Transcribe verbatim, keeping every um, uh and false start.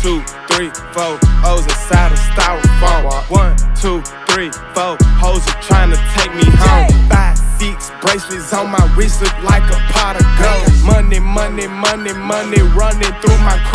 two, three, four, O's inside of styrofoam. One, two, three, four, hoes are trying to take me home. Five, six bracelets on my wrist look like a pot of gold. Money, money, money, money running through my